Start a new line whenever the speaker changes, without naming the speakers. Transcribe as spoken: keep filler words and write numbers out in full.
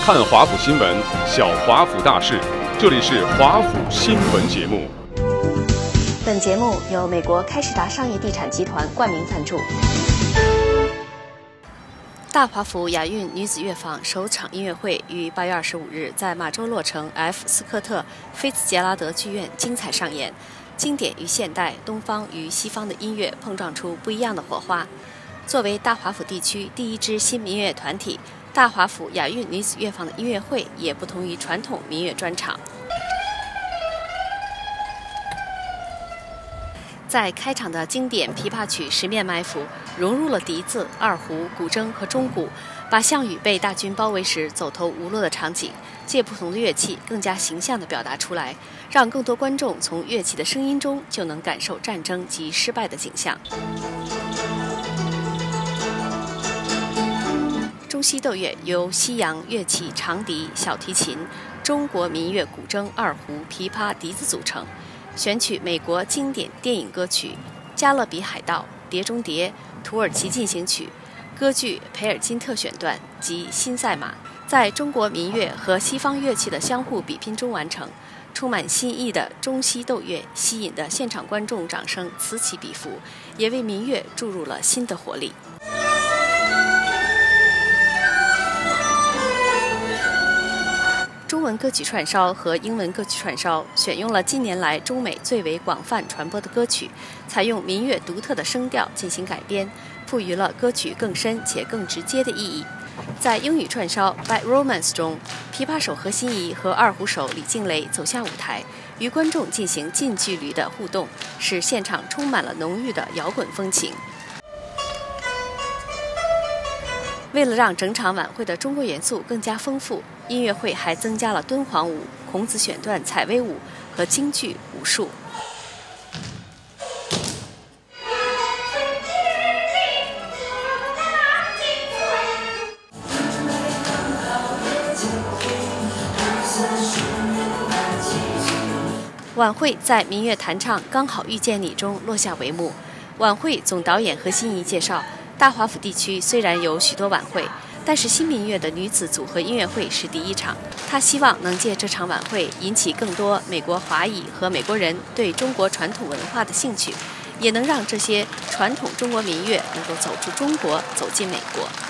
看华府新闻，晓华府大事。这里是华府新闻节目。
本节目由美国开仕达商业地产集团冠名赞助。大华府亚运女子乐坊首场音乐会于八月二十五日在马州洛城 F 斯科特菲茨杰拉德剧院精彩上演。经典与现代、东方与西方的音乐碰撞出不一样的火花。作为大华府地区第一支新民乐团体，大华府亚运女子乐坊的音乐会也不同于传统民乐专场。在开场的经典琵琶曲《十面埋伏》融入了笛子、二胡、古筝和钟鼓，把项羽被大军包围时走投无路的场景，借不同的乐器更加形象地表达出来，让更多观众从乐器的声音中就能感受战争及失败的景象。中西斗乐由西洋乐器长笛、小提琴、中国民乐古筝、二胡、琵琶、笛子组成。选取美国经典电影歌曲《加勒比海盗》《碟中谍》《土耳其进行曲》歌剧《培尔金特选段》及《新赛马》，在中国民乐和西方乐器的相互比拼中完成。充满新意的中西斗乐吸引的现场观众掌声此起彼伏，也为民乐注入了新的活力。中文歌曲串烧和英文歌曲串烧选用了近年来中美最为广泛传播的歌曲，采用民乐独特的声调进行改编，赋予了歌曲更深且更直接的意义。在英语串烧《Bad Romance》中，琵琶手何心怡和二胡手李静蕾走下舞台，与观众进行近距离的互动，使现场充满了浓郁的摇滚风情。为了让整场晚会的中国元素更加丰富，音乐会还增加了敦煌舞、孔子选段采薇舞和京剧武术。晚会在民乐弹唱《刚好遇见你》中落下帷幕。晚会总导演何心怡介绍，大华府地区虽然有许多晚会，但是新民乐的女子组合音乐会是第一场。她希望能借这场晚会引起更多美国华裔和美国人对中国传统文化的兴趣，也能让这些传统中国民乐能够走出中国，走进美国。